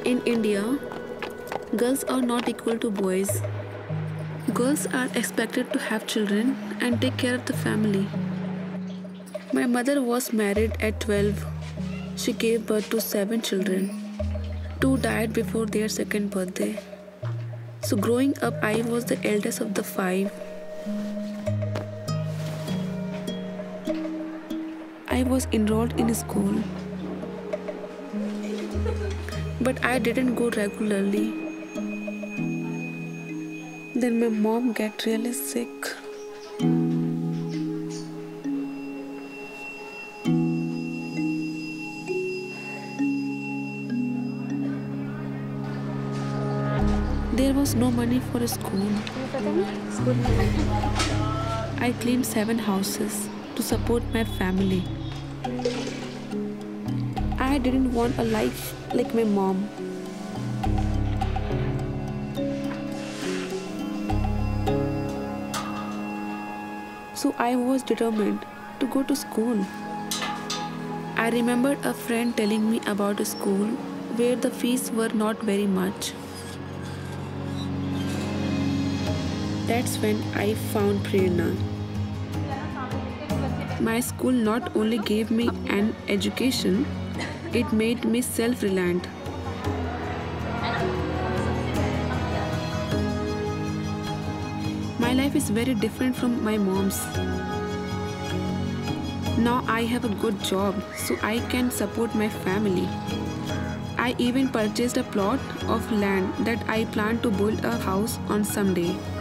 In India, girls are not equal to boys. Girls are expected to have children and take care of the family. My mother was married at 12. She gave birth to 7 children. 2 died before their second birthday. So growing up, I was the eldest of the 5. I was enrolled in school, but I didn't go regularly. Then my mom got really sick. There was no money for school. I cleaned 7 houses to support my family. I didn't want a life like my mom. So I was determined to go to school. I remembered a friend telling me about a school where the fees were not very much. That's when I found Prerna. My school not only gave me an education, it made me self-reliant. My life is very different from my mom's. Now I have a good job, so I can support my family. I even purchased a plot of land that I plan to build a house on someday.